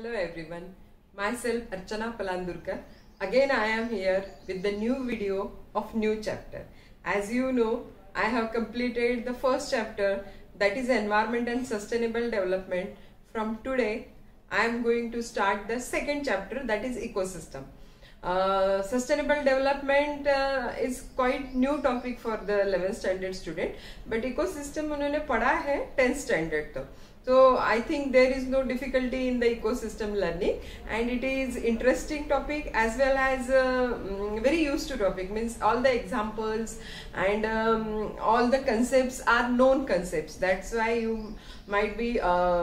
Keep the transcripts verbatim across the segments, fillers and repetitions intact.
Hello everyone, myself Archana Palandurkar. Again I am here with the new video of new chapter. As you know, I have completed the first chapter, that is environment and sustainable development. From today I am going to start the second chapter, that is ecosystem. Uh, sustainable development uh, is quite new topic for the eleventh standard student, but ecosystem उन्होंने पढ़ा है tenth standard तक. So I think there is no difficulty in the ecosystem learning, and it is interesting topic as well as uh, very used to topic, means all the examples and um, all the concepts are known concepts. That's why you might be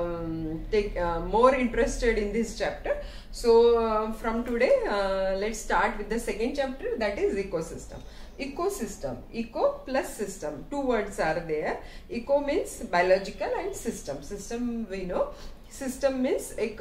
um, take uh, more interested in this chapter. So uh, from today uh, let's start with the second chapter, that is ecosystem. Ecosystem, eco plus system, two words are there. Eco means biological and system. System we know, system means एक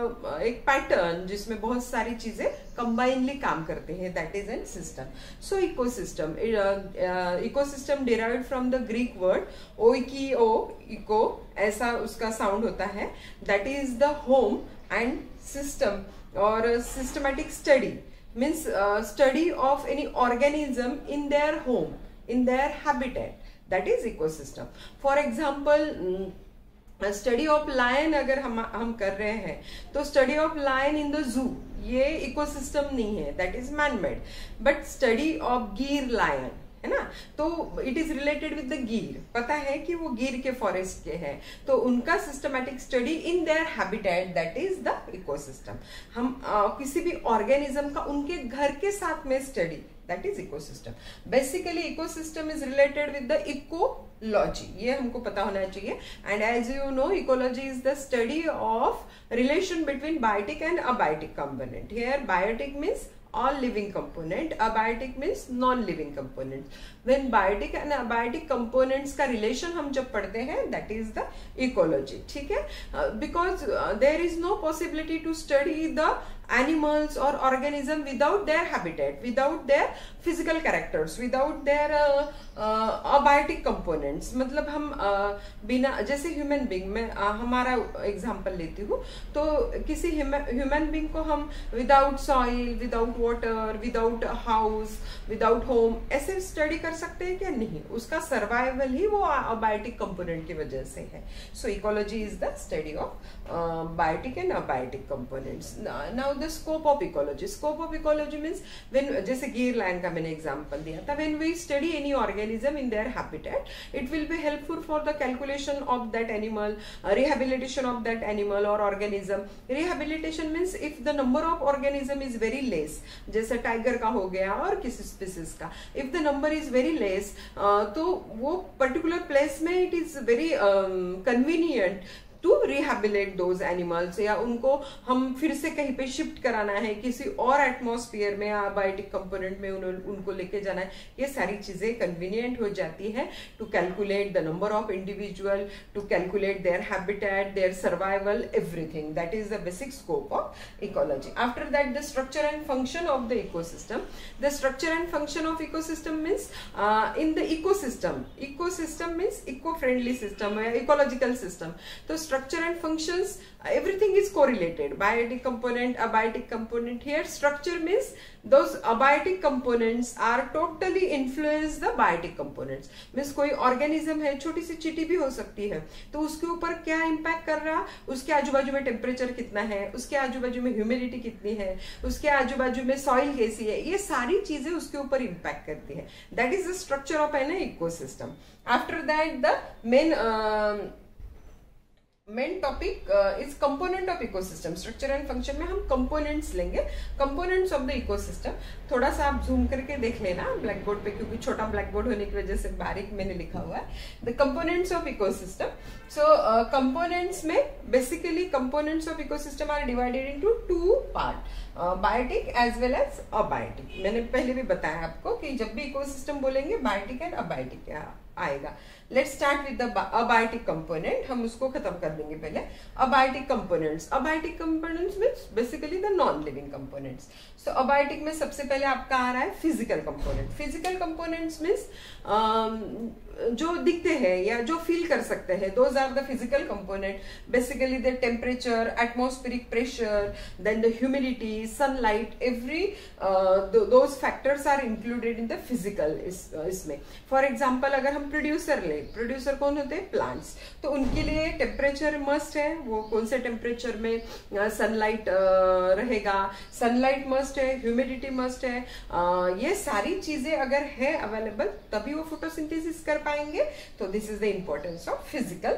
एक pattern जिसमें बहुत सारी चीजें combinedly काम करते हैं, that is an system. So ecosystem, uh, ecosystem derived from the Greek word oikio, eco ऐसा उसका साउंड होता है, that is the home and system or systematic study. Means uh, study of any organism in their home, in their habitat, that is ecosystem. For example, study of lion अगर हम हम कर रहे हैं तो study of lion in the zoo ये ecosystem नहीं है, that is man made. But study of Gir lion है ना, तो it is related with the Gir, पता है कि वो गिर के फॉरेस्ट के हैं, तो उनका systematic study in their habitat, that is the ecosystem. हम आ, किसी भी ऑर्गेनिज्म का उनके घर के साथ में study, that is ecosystem. Basically ecosystem is related with the ecology, ये हमको पता होना चाहिए. And as you know, ecology is the study of relation between biotic and abiotic component. Here biotic means all living component, abiotic means non-living components. When biotic and abiotic components का relation हम जब पढ़ते हैं, that is the ecology. ठीक है, uh, because uh, there is no possibility to study the animals or organism without their habitat, without their physical characters, without their uh, uh, abiotic components. मतलब हम uh, बिना, जैसे human being में uh, हमारा example लेती हूँ, तो किसी ह्यूमन बींग को हम without soil, without water, without house, without home ऐसे स्टडी कर सकते हैं क्या? नहीं, उसका सर्वाइवल ही वो अबायोटिक कंपोनेंट की वजह से है. So ecology is the study of biotic and abiotic components. Now the scope of ecology, scope of ecology means when, जैसे गिर लायन का मैंने एग्जांपल दिया था, when we study any organism in their habitat, it will be helpful for the calculation of that animal, rehabilitation of that animal और organism. Rehabilitation means if the number of organism is very less, जैसे tiger का हो गया और किसी species का, if the number is very less, तो वो पर्टिकुलर प्लेस में it is very convenient to rehabilitate those animals, या उनको हम फिर से कहीं पे शिफ्ट कराना है, किसी और एटमॉस्फेयर में या बायोटिक कंपोनेंट में उनको लेके जाना है. ये सारी चीजें कन्वीनियंट हो जाती है to calculate the number of individual, to calculate their habitat, their survival, everything. That is the basic scope of ecology. After that the structure and function of the ecosystem. The structure and function of ecosystem means in the ecosystem, ecosystem means eco friendly system या ecological system. तो structure and functions, everything is correlated, biotic component, abiotic component. Here structure means those abiotic components are totally influence the biotic components. means कोई organism है, छोटी सी चींटी भी हो सकती है, तो उसके ऊपर क्या impact कर रहा, उसके आजू बाजू में टेम्परेचर कितना है, उसके आजू बाजू में ह्यूमिडिटी कितनी है, उसके आजू बाजू में सॉइल कैसी है, ये सारी चीजें उसके ऊपर इम्पैक्ट करती है. That is the structure of an ecosystem. After that the main main topic is component of ecosystem. Structure and function में हम कंपोनेंट्स लेंगे, कंपोनेंट्स ऑफ द इकोसिस्टम. थोड़ा सा आप जूम करके देख लेना ब्लैक बोर्ड पे, क्योंकि छोटा ब्लैक बोर्ड होने की वजह से बारीक मैंने लिखा हुआ है. The components of ecosystem. So components में basically components of ecosystem are divided into two part, biotic as well as abiotic. मैंने पहले भी बताया आपको कि जब भी इकोसिस्टम बोलेंगे बायोटिक एंड अबायोटिक आएगा. Let's start with the abiotic component, हम उसको खत्म कर देंगे पहले। Abiotic components, abiotic components means basically the non living components. So abiotic में सबसे पहले आपका आ रहा है physical component. Physical components means जो दिखते हैं या जो फील कर सकते हैं, those are the physical component. Basically the temperature, atmospheric pressure, then the humidity, sunlight, every those factors are included in the physical. इसमें फॉर एग्जाम्पल अगर हम प्रोड्यूसर ले, प्रोड्यूसर कौन होते हैं? प्लांट्स। तो उनके लिए टेम्परेचर मस्ट है, वो कौन से टेम्परेचर में सनलाइट uh, uh, रहेगा, सनलाइट मस्ट है, ह्यूमिडिटी मस्ट है। uh, ये सारी चीजें अगर है अवेलेबल तभी वो फोटोसिंथेसिस कर पाएंगे। तो this is the importance of physical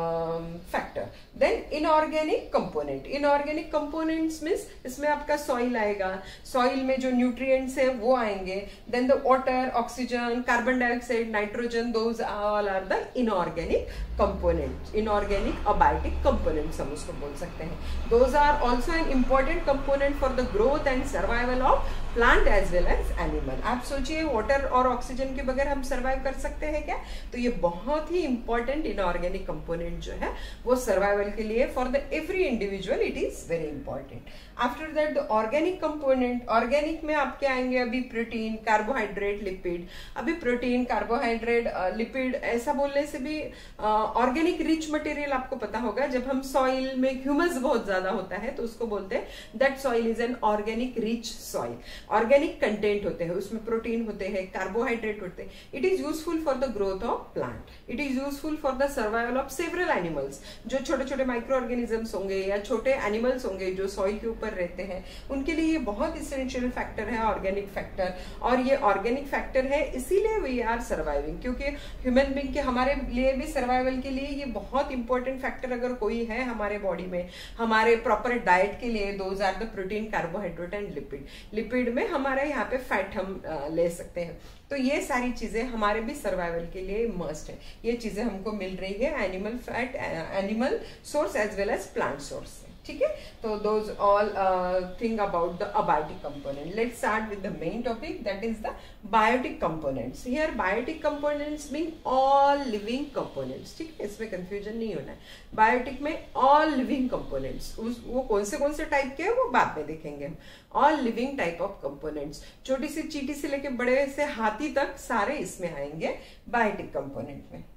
factor. Then inorganic component, inorganic components means इसमें आपका सॉइल आएगा, सॉइल में जो न्यूट्रिएंट्स है वो आएंगे। Then the water, oxygen, carbon dioxide, nitrogen, those all are the inorganic component, inorganic abiotic components हम उसको बोल सकते हैं। Those are also an important component for the growth and survival of plant as well as animal. आप सोचिए water और oxygen के बगैर हम सर्वाइव कर सकते हैं क्या? तो ये बहुत ही इंपॉर्टेंट इनऑर्गेनिक कंपोनेंट जो है वो सर्वाइवल के लिए for the every individual it is very important. After that the organic component, organic में आपके आएंगे अभी प्रोटीन, कार्बोहाइड्रेट, लिपिड। अभी प्रोटीन, कार्बोहाइड्रेट, लिपिड ऐसा बोलने से भी ऑर्गेनिक रिच मटेरियल आपको पता होगा। जब हम सॉइल में ह्यूमस बहुत ज्यादा होता है तो उसको बोलते हैं that soil is an organic rich soil. Organic content होते हैं, उसमें प्रोटीन होते हैं, कार्बोहाइड्रेट होते हैं। It is useful for the growth of plant, it is useful for the survival of several animals. जो छोटे छोटे माइक्रो ऑर्गेनिजम्स होंगे या छोटे एनिमल्स होंगे जो सॉइल के ऊपर रहते हैं, उनके लिए ये बहुत इसेंशियल फैक्टर है ऑर्गेनिक फैक्टर। और ये ऑर्गेनिक फैक्टर है इसीलिए वी आर सर्वाइविंग, क्योंकि ह्यूमन बीइंग के हमारे लिए भी सर्वाइवल के लिए ये बहुत इंपॉर्टेंट फैक्टर अगर कोई है हमारे बॉडी में, हमारे प्रॉपर डाइट के लिए, those are the protein, carbohydrate and lipid. Lipid में हमारे यहाँ पे फैट हम आ, ले सकते हैं। तो ये सारी चीजें हमारे भी सर्वाइवल के लिए मस्ट है। ये चीजें हमको मिल रही है animal fat, animal source as well as plant source से। ठीक है, तो those all thing about the abiotic component. Let's start with the main topic that is the biotic components. Here biotic components mean all living components. ठीक है, इसमें confusion नहीं होना है। बायोटिक में ऑल लिविंग कंपोनेंट्स, वो कौन से कौन से टाइप के हैं वो बाद में देखेंगे हम। All living type of components, छोटी सी चींटी से लेके बड़े से हाथी तक सारे इसमें आएंगे बायोटिक कंपोनेंट में।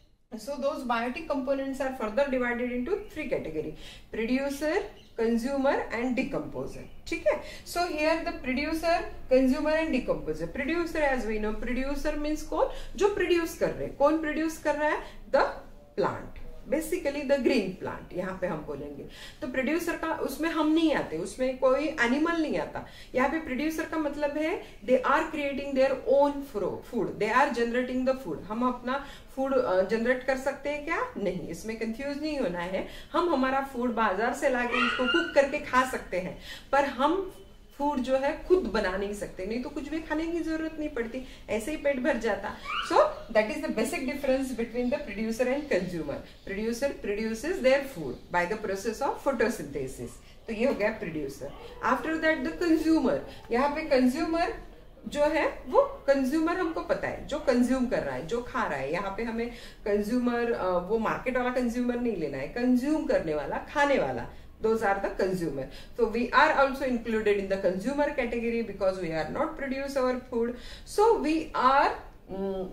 So those biotic components are further divided into three category: producer, consumer and decomposer. ठीक है, so here the producer, consumer and decomposer. Producer as we know, producer means कौन? जो produce कर रहे हैं। कौन produce कर रहा है? The plant, basically the green plant यहाँ पे हम बोलेंगे। तो प्रोड्यूसर का उसमें हम नहीं आते, उसमें कोई एनिमल नहीं आता। यहाँ पे प्रोड्यूसर का मतलब है they are creating their own food, they are generating the food. हम अपना फूड जनरेट कर सकते हैं क्या? नहीं, इसमें कंफ्यूज नहीं होना है। हम हमारा फूड बाजार से लाके इसको कुक करके खा सकते हैं, पर हम फूड जो है खुद बना नहीं सकते, नहीं तो कुछ भी खाने की जरूरत नहीं पड़ती, ऐसे ही पेट भर जाता। So that is the basic difference between the producer and consumer. Producer produces their food by the process of photosynthesis, तो ये हो गया producer. After that the consumer, यहाँ पे कंज्यूमर जो है वो कंज्यूमर हमको पता है जो कंज्यूम कर रहा है, जो खा रहा है। यहाँ पे हमें कंज्यूमर वो मार्केट वाला कंज्यूमर नहीं लेना है, कंज्यूम करने वाला, खाने वाला। Those are the consumer. So we are also included in the consumer category because we are not produce our food. So we are um,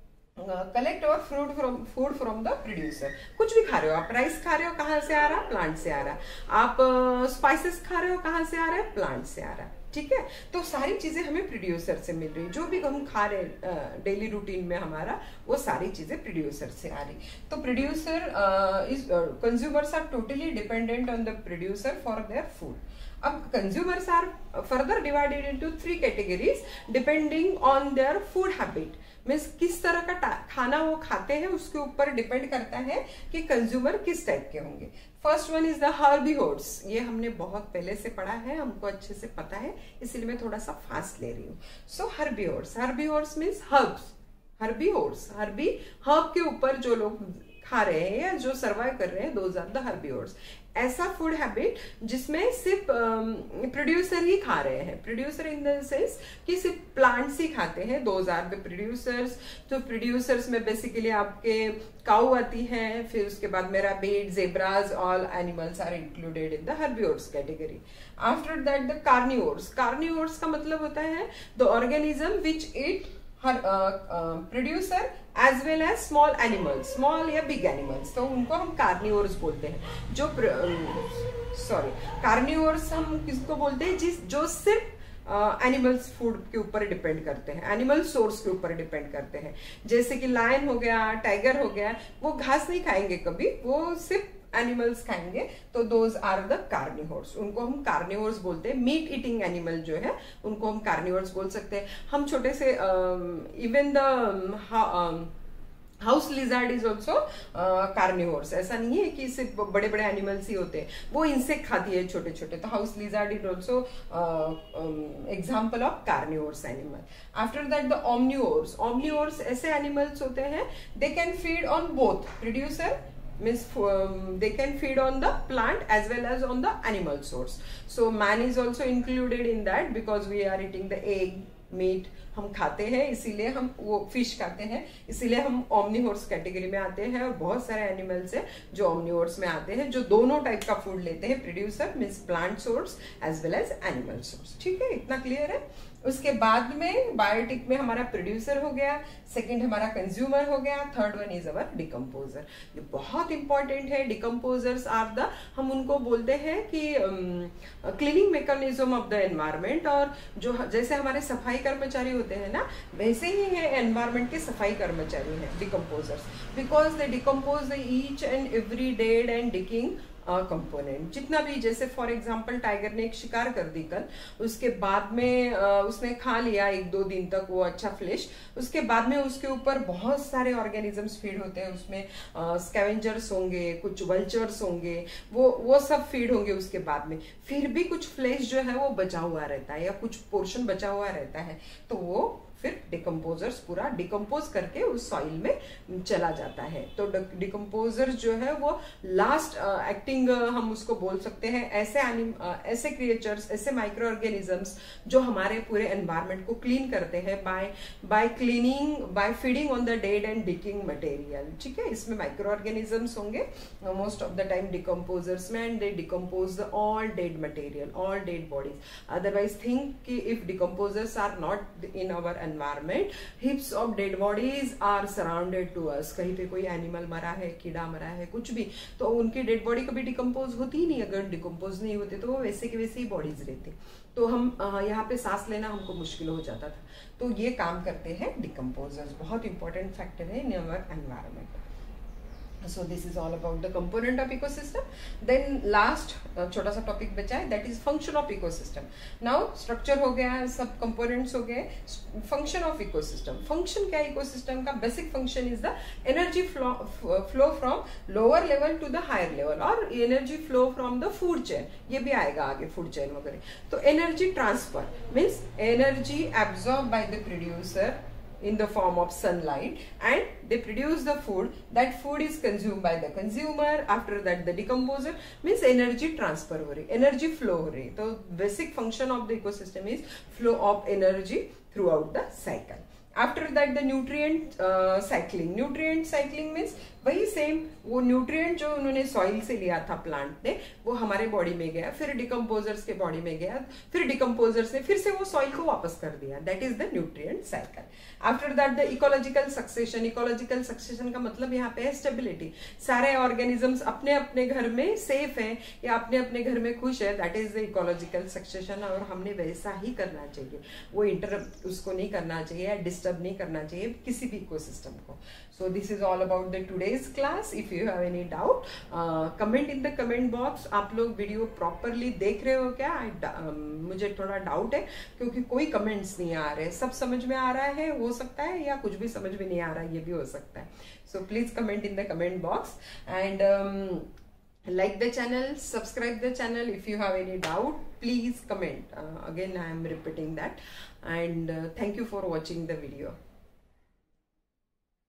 uh, collect our food from food from the producer. कुछ भी खा रहे हो आप, rice खा रहे हो, कहाँ से आ रहा? प्लांट से आ रहा। आप स्पाइसेस uh, खा रहे हो, कहाँ से आ रहा है? प्लांट से आ रहा है। ठीक है, तो सारी चीजें हमें प्रोड्यूसर से मिल रही है। जो भी हम खा रहे डेली रूटीन में हमारा, वो सारी चीजें प्रोड्यूसर से आ रही। तो producer is consumers are totally dependent on the producer for their food. अब consumers are further divided into three categories depending on their food habit. Means किस तरह का खाना वो खाते हैं उसके ऊपर डिपेंड करता है कि कंज्यूमर किस टाइप के होंगे। First one is the herbivores. ये हमने बहुत पहले से पढ़ा है, हमको अच्छे से पता है, इसलिए मैं थोड़ा सा फास्ट ले रही हूँ। So herbivores, herbivores means herbs, herbivores, herbi herb के ऊपर जो लोग खा रहे हैं या जो सर्वाइव कर रहे हैं, दोज आर द हर्बीवोर्स। ऐसा फूड हैबिट जिसमें सिर्फ प्रोड्यूसर ही खा रहे हैं, प्रोड्यूसर इन द सेंस कि सिर्फ प्लांट्स ही खाते हैं, दोज आर द प्रोड्यूसर्स। तो प्रोड्यूसर्स में बेसिकली आपके काऊ आती है, फिर उसके बाद मेरा बेट, zebras, all animals are included in the herbivores category. After that the carnivores. Carnivores का मतलब होता है the organism which eat producer as well as small animals, small या बिग एनिमल्स, तो उनको हम कार्निवोर्स बोलते हैं। जो सॉरी कार्निवोर्स हम किसको बोलते हैं, जिस जो सिर्फ एनिमल्स uh, फूड के ऊपर डिपेंड करते हैं, एनिमल सोर्स के ऊपर डिपेंड करते हैं। जैसे कि लायन हो गया, टाइगर हो गया, वो घास नहीं खाएंगे कभी, वो सिर्फ एनिमल्स खाएंगे, तो दोज आर द कार्निवोर्स, उनको हम कार्निवोर्स बोलते हैं। मीट ईटिंग एनिमल जो है उनको हम कार्निवोर्स बोल सकते हैं। हम छोटे से even the house lizard is also carnivores. ऐसा नहीं है कि सिर्फ बड़े बड़े एनिमल्स ही होते हैं, वो इंसेक्ट खाती है छोटे छोटे, तो house lizard is also example of carnivores animal. After that the omnivores. Omnivores ऐसे एनिमल्स होते हैं, they can feed on both producer means um, they can feed on the plant as well as on the animal source. So man is also included in that because we are eating the egg, meat, हम खाते हैं, इसीलिए हम वो fish खाते हैं, इसीलिए हम ओमनिवोर्स कैटेगरी में आते हैं। और बहुत सारे एनिमल्स हैं जो ओमनिवोर्स में आते हैं, जो दोनों टाइप का फूड लेते हैं, producer means plant source as well as animal source. ठीक है, इतना क्लियर है। उसके बाद में बायोटिक में हमारा प्रोड्यूसर हो गया, सेकंड हमारा कंज्यूमर हो गया, third one is our decomposer. ये बहुत इंपॉर्टेंट है। डिकम्पोजर्स आर द, हम उनको बोलते हैं कि cleaning mechanism of the environment. और जो जैसे हमारे सफाई कर्मचारी होते हैं ना, वैसे ही है एनवायरमेंट के सफाई कर्मचारी हैं decomposers, because they decompose the each and every dead and decaying component. जितना भी, जैसे फॉर एग्जांपल टाइगर ने एक शिकार कर दी कल, उसके बाद में uh, उसने खा लिया एक दो दिन तक वो अच्छा फ्लेश, उसके बाद में उसके ऊपर बहुत सारे ऑर्गेनिजम्स फीड होते हैं, उसमें स्कैवेंजर्स uh, होंगे, कुछ वल्चर्स होंगे, वो वो सब फीड होंगे उसके बाद में, फिर भी कुछ फ्लेश जो है वो बचा हुआ रहता है या कुछ पोर्शन बचा हुआ रहता है, तो वो फिर डिकम्पोजर्स पूरा डिकम्पोज करके उस सॉइल में चला जाता है। तो डिकम्पोजर्स जो है वो लास्ट एक्टिंग uh, हम उसको बोल सकते हैं। ऐसे एनिम uh, ऐसे क्रिएचर्स, ऐसे माइक्रो ऑर्गेनिजम्स जो हमारे पूरे एनवायरमेंट को क्लीन करते हैं by by cleaning, by feeding on the dead and decaying material. ठीक है, इसमें माइक्रो ऑर्गेनिजम्स होंगे most of the time decomposers में, and they decompose the all dead material, all dead bodies. Otherwise think कि if decomposers are not in our environment, heaps of dead bodies are surrounded to us। कहीं पे कोई animal मरा है, कीड़ा मरा है, कुछ भी, तो उनकी डेड बॉडी कभी डिकम्पोज होती ही नहीं। अगर डिकम्पोज नहीं होते तो वो वैसे के वैसे ही बॉडीज रहती, तो हम यहाँ पे सांस लेना हमको मुश्किल हो जाता था। तो ये काम करते हैं डिकम्पोजर्स, बहुत इंपॉर्टेंट फैक्टर है in our environment. So this is all about the component of ecosystem. Then last छोटा सा टॉपिक बचा है, that is function of ecosystem. Now structure हो गया, सब components हो गए, function of ecosystem. Function क्या है ecosystem का? Basic function is the energy flow flow from lower level to the higher level, और energy flow from the food chain. ये भी आएगा आगे food chain वगैरह। तो energy transfer means energy absorbed by the producer in the form of sunlight, and they produce the food. That food is consumed by the consumer. After that the decomposer, means energy transfer हो रही, energy flow हो रही। तो basic function of the ecosystem is flow of energy throughout the cycle. After that the nutrient uh, cycling. Nutrient cycling means वही सेम, वो nutrient जो उन्होंने सॉइल से लिया था प्लांट ने, वो हमारे बॉडी में गया, फिर डिकम्पोजर्स के बॉडी में गया, फिर डिकम्पोजर्स ने फिर से वो सॉइल को वापस कर दिया। That is the nutrient cycle. After that the ecological succession. Ecological succession का मतलब यहाँ पे है स्टेबिलिटी। सारे ऑर्गेनिजम्स अपने अपने घर में सेफ हैं या अपने अपने घर में खुश है, that is the ecological succession. और हमने वैसा ही करना चाहिए, वो इंटरप्ट उसको नहीं करना चाहिए या डिस्टर्ब नहीं करना चाहिए किसी भी इकोसिस्टम को। So this is all about the today's class. If you have any doubt, uh, comment in the comment box. आप लोग वीडियो प्रॉपरली देख रहे हो क्या? uh, मुझे थोड़ा डाउट है क्योंकि कोई कमेंट्स नहीं आ रहे। सब समझ में आ रहा है हो सकता है, या कुछ भी समझ में नहीं आ रहा है ये भी हो सकता है। So please comment in the comment box and um, like the channel, subscribe the channel. If you have any doubt, please comment. Uh, again, I am repeating that. And uh, thank you for watching the video.